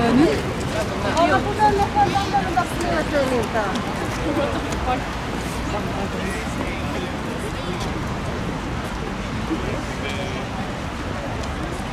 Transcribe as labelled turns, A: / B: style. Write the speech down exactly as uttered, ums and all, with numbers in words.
A: yani.
B: Ama buradan ne kadar da söyleyeyim daha.